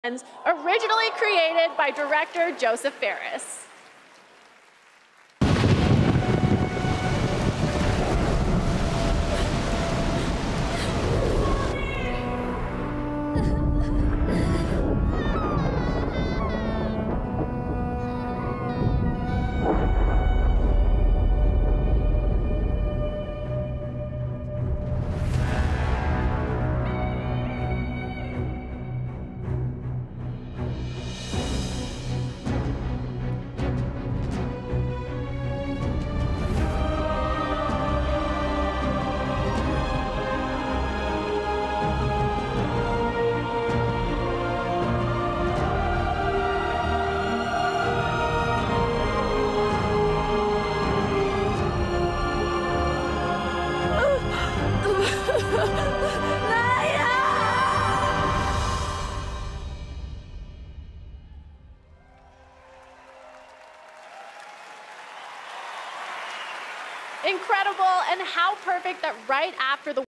originally created by director Joseph Ferris. Incredible, and how perfect that right after the